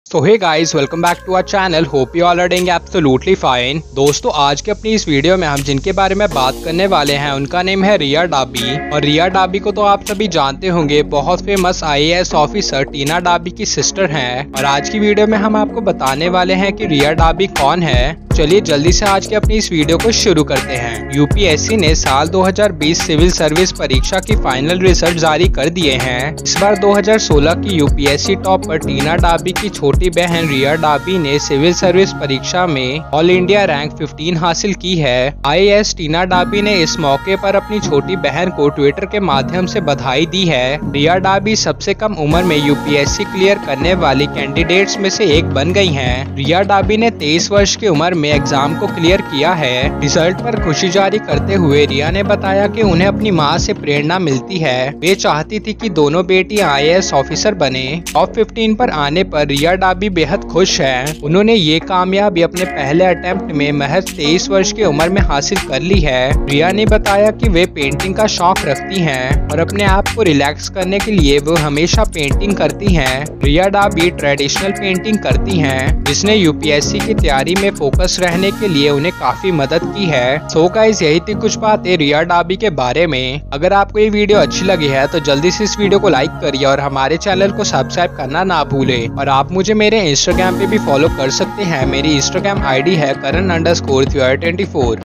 So hey guys, welcome back to our channel. Hope you all are doing absolutely fine. दोस्तों, आज के अपनी इस वीडियो में हम जिनके बारे में बात करने वाले हैं उनका नेम है रिया डाबी। और रिया डाबी को तो आप सभी जानते होंगे, बहुत famous IAS officer Tina Dabi की सिस्टर हैं। और आज की वीडियो में हम आपको बताने वाले हैं कि रिया डाबी कौन है। चलिए जल्दी से आज के अपनी इस वीडियो को शुरू करते हैं। यूपीएससी ने साल 2020 सिविल सर्विस परीक्षा की फाइनल रिजल्ट जारी कर दिए हैं। इस बार 2016 की यूपीएससी टॉपर टीना डाबी की छोटी बहन रिया डाबी ने सिविल सर्विस परीक्षा में ऑल इंडिया रैंक 15 हासिल की है। आईएएस टीना डाबी ने इस मौके पर अपनी छोटी बहन को ट्विटर के माध्यम से बधाई दी है। रिया डाबी सबसे कम उम्र में यूपीएससी क्लियर करने वाली कैंडिडेट्स में से एक बन गई हैं। रिया डाबी ने 23 वर्ष की उम्र में एग्जाम को क्लियर किया है। रिजल्ट पर खुशी जारी करते हुए रिया ने बताया कि उन्हें अपनी मां से प्रेरणा मिलती है। वे चाहती थी कि दोनों बेटियां आईएएस ऑफिसर बने। टॉप 15 पर आने पर रिया डाबी बेहद खुश है। उन्होंने ये कामयाबी अपने पहले अटेम्प्ट में महज 23 वर्ष की उम्र में हासिल कर ली है। रिया ने बताया कि वे पेंटिंग का शौक रखती हैं और अपने आप को रिलैक्स करने के लिए वो हमेशा पेंटिंग करती हैं। रिया डाबी ट्रेडिशनल पेंटिंग करती हैं, जिसने यूपीएससी की तैयारी में फोकस रहने के लिए उन्हें काफी मदद की है। सो गाइस, यही थी कुछ बातें रिया डाबी के बारे में। अगर आपको ये वीडियो अच्छी लगी है तो जल्दी से इस वीडियो को लाइक करिए और हमारे चैनल को सब्सक्राइब करना ना भूले। और आप मुझे मेरे इंस्टाग्राम पे भी फॉलो कर सकते हैं। मेरी इंस्टाग्राम आईडी है karan_2424।